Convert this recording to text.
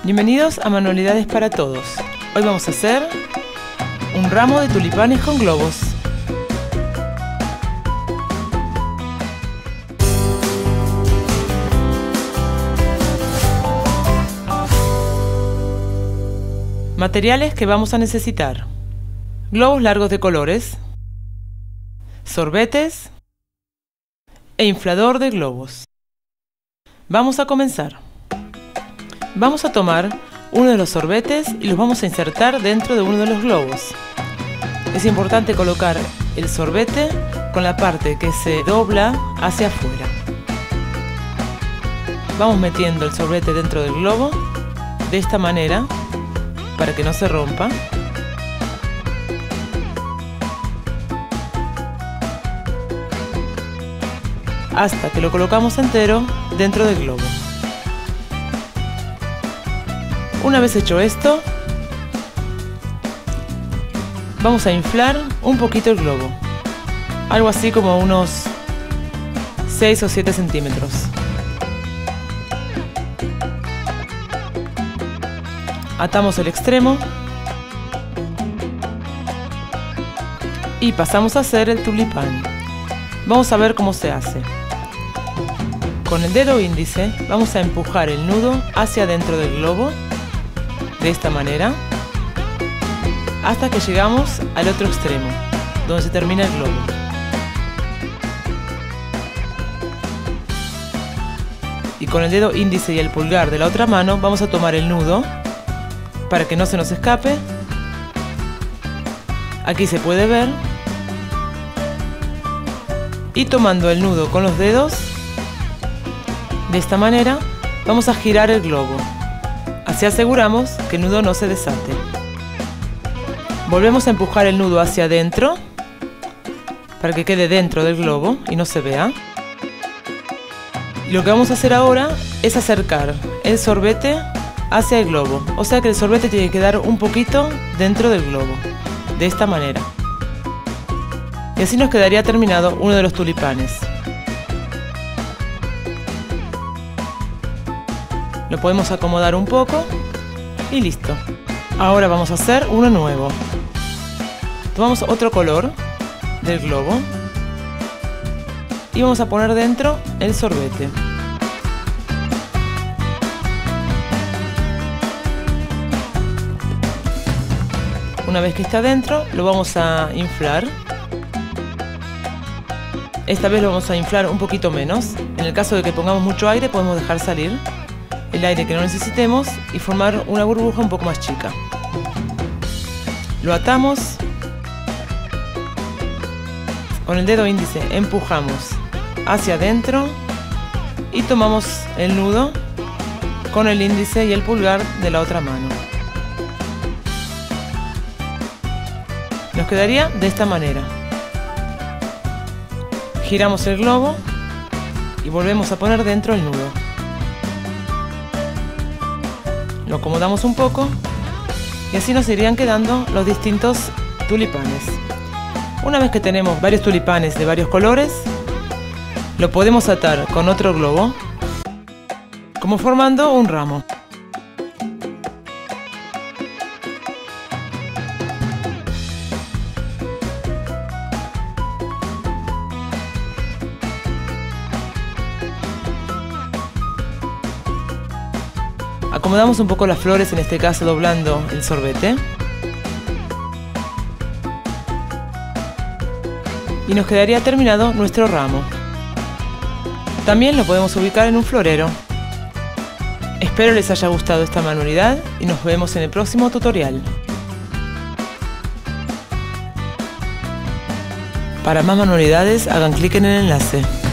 Bienvenidos a Manualidades para Todos. Hoy vamos a hacer un ramo de tulipanes con globos. Materiales que vamos a necesitar: globos largos de colores, sorbetes e inflador de globos. Vamos a comenzar. Vamos a tomar uno de los sorbetes y los vamos a insertar dentro de uno de los globos. Es importante colocar el sorbete con la parte que se dobla hacia afuera. Vamos metiendo el sorbete dentro del globo de esta manera para que no se rompa. Hasta que lo colocamos entero dentro del globo. Una vez hecho esto, vamos a inflar un poquito el globo, algo así como unos 6 o 7 centímetros. Atamos el extremo y pasamos a hacer el tulipán. Vamos a ver cómo se hace. Con el dedo índice vamos a empujar el nudo hacia adentro del globo, de esta manera, hasta que llegamos al otro extremo, donde se termina el globo. Y con el dedo índice y el pulgar de la otra mano vamos a tomar el nudo para que no se nos escape. Aquí se puede ver. Y tomando el nudo con los dedos, de esta manera, vamos a girar el globo. Así aseguramos que el nudo no se desate. Volvemos a empujar el nudo hacia adentro para que quede dentro del globo y no se vea. Y lo que vamos a hacer ahora es acercar el sorbete hacia el globo. O sea que el sorbete tiene que quedar un poquito dentro del globo, de esta manera. Y así nos quedaría terminado uno de los tulipanes. Lo podemos acomodar un poco y listo. Ahora vamos a hacer uno nuevo. Tomamos otro color del globo y vamos a poner dentro el sorbete. Una vez que está dentro, lo vamos a inflar. Esta vez lo vamos a inflar un poquito menos. En el caso de que pongamos mucho aire, podemos dejar salir el aire que no necesitemos y formar una burbuja un poco más chica. Lo atamos. Con el dedo índice empujamos hacia adentro y tomamos el nudo con el índice y el pulgar de la otra mano. Nos quedaría de esta manera. Giramos el globo y volvemos a poner dentro el nudo. Lo acomodamos un poco y así nos irían quedando los distintos tulipanes. Una vez que tenemos varios tulipanes de varios colores, lo podemos atar con otro globo, como formando un ramo. Acomodamos un poco las flores, en este caso doblando el sorbete. Y nos quedaría terminado nuestro ramo. También lo podemos ubicar en un florero. Espero les haya gustado esta manualidad y nos vemos en el próximo tutorial. Para más manualidades hagan clic en el enlace.